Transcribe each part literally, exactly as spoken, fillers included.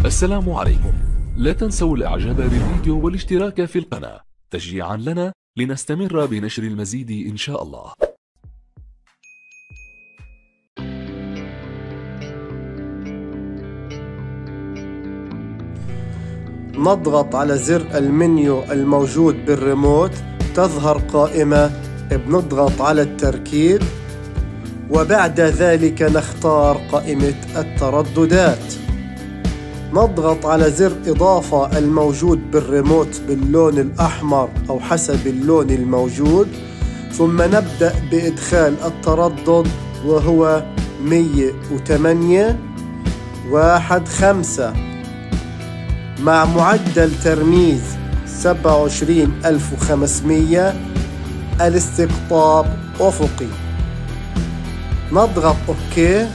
السلام عليكم. لا تنسوا الاعجاب بالفيديو والاشتراك في القناة تشجيعا لنا لنستمر بنشر المزيد ان شاء الله. نضغط على زر المنيو الموجود بالريموت، تظهر قائمة، بنضغط على التركيب وبعد ذلك نختار قائمة الترددات. نضغط على زر إضافة الموجود بالريموت باللون الأحمر أو حسب اللون الموجود، ثم نبدأ بإدخال التردد وهو مية وثمانية واحد خمسة مع معدل ترميز سبعة وعشرين ألف وخمسمية، الاستقطاب أفقي. نضغط أوكي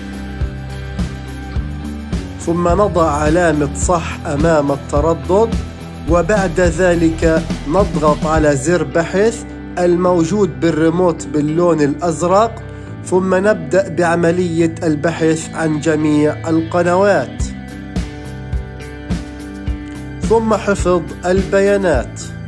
ثم نضع علامة صح أمام التردد، وبعد ذلك نضغط على زر بحث الموجود بالريموت باللون الأزرق، ثم نبدأ بعملية البحث عن جميع القنوات ثم حفظ البيانات.